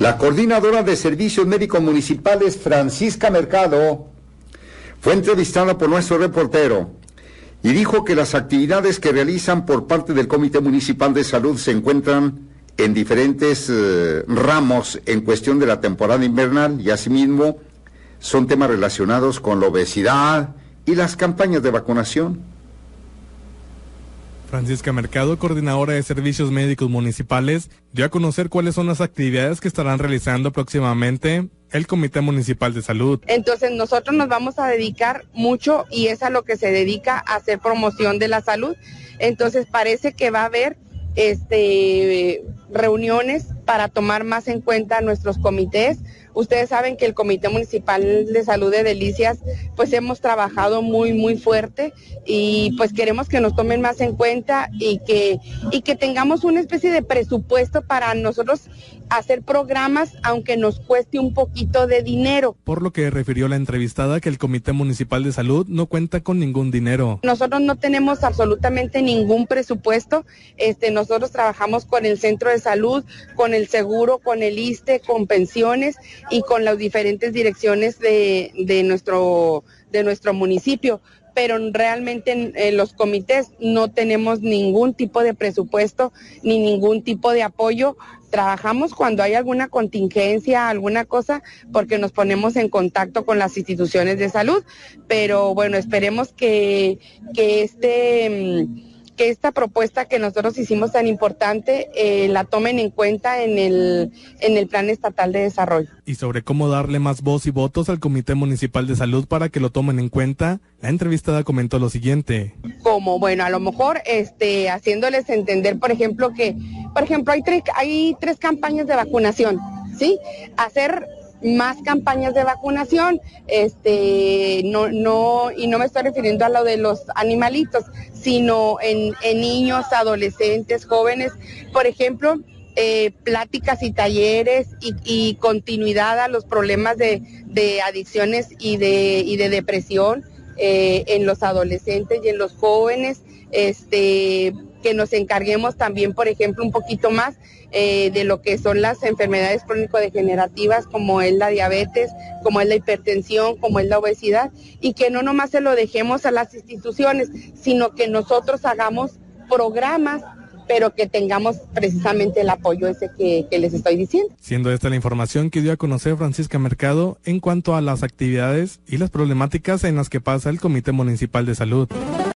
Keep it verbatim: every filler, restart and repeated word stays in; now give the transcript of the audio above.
La coordinadora de servicios médicos municipales, Francisca Mercado, fue entrevistada por nuestro reportero y dijo que las actividades que realizan por parte del Comité Municipal de Salud se encuentran en diferentes eh, ramos en cuestión de la temporada invernal y asimismo son temas relacionados con la obesidad y las campañas de vacunación. Francisca Mercado, coordinadora de servicios médicos municipales, dio a conocer cuáles son las actividades que estarán realizando próximamente el Comité Municipal de Salud. Entonces nosotros nos vamos a dedicar mucho y es a lo que se dedica a hacer promoción de la salud. Entonces parece que va a haber este reuniones para tomar más en cuenta nuestros comités. Ustedes saben que el Comité Municipal de Salud de Delicias, pues hemos trabajado muy, muy fuerte y pues queremos que nos tomen más en cuenta y que, y que tengamos una especie de presupuesto para nosotros hacer programas, aunque nos cueste un poquito de dinero. Por lo que refirió la entrevistada que el Comité Municipal de Salud no cuenta con ningún dinero. Nosotros no tenemos absolutamente ningún presupuesto. Este, nosotros trabajamos con el centro de salud, con el seguro, con el I S S S T E, con pensiones y con las diferentes direcciones de, de nuestro de nuestro municipio, pero realmente en, en los comités no tenemos ningún tipo de presupuesto ni ningún tipo de apoyo. Trabajamos cuando hay alguna contingencia, alguna cosa, porque nos ponemos en contacto con las instituciones de salud, pero bueno, esperemos que, que este... que esta propuesta que nosotros hicimos tan importante eh, la tomen en cuenta en el en el Plan Estatal de Desarrollo. Y sobre cómo darle más voz y votos al Comité Municipal de Salud para que lo tomen en cuenta, la entrevistada comentó lo siguiente. Como, bueno, a lo mejor este haciéndoles entender, por ejemplo, que, por ejemplo, hay tres, hay tres campañas de vacunación, ¿sí? Hacer más campañas de vacunación, este, no, no, y no me estoy refiriendo a lo de los animalitos, sino en, en niños, adolescentes, jóvenes, por ejemplo, eh, pláticas y talleres y, y continuidad a los problemas de, de adicciones y de, y de depresión eh, en los adolescentes y en los jóvenes, este, que nos encarguemos también, por ejemplo, un poquito más eh, de lo que son las enfermedades crónico-degenerativas, como es la diabetes, como es la hipertensión, como es la obesidad, y que no nomás se lo dejemos a las instituciones, sino que nosotros hagamos programas, pero que tengamos precisamente el apoyo ese que, que les estoy diciendo. Siendo esta la información que dio a conocer Francisca Mercado en cuanto a las actividades y las problemáticas en las que pasa el Comité Municipal de Salud.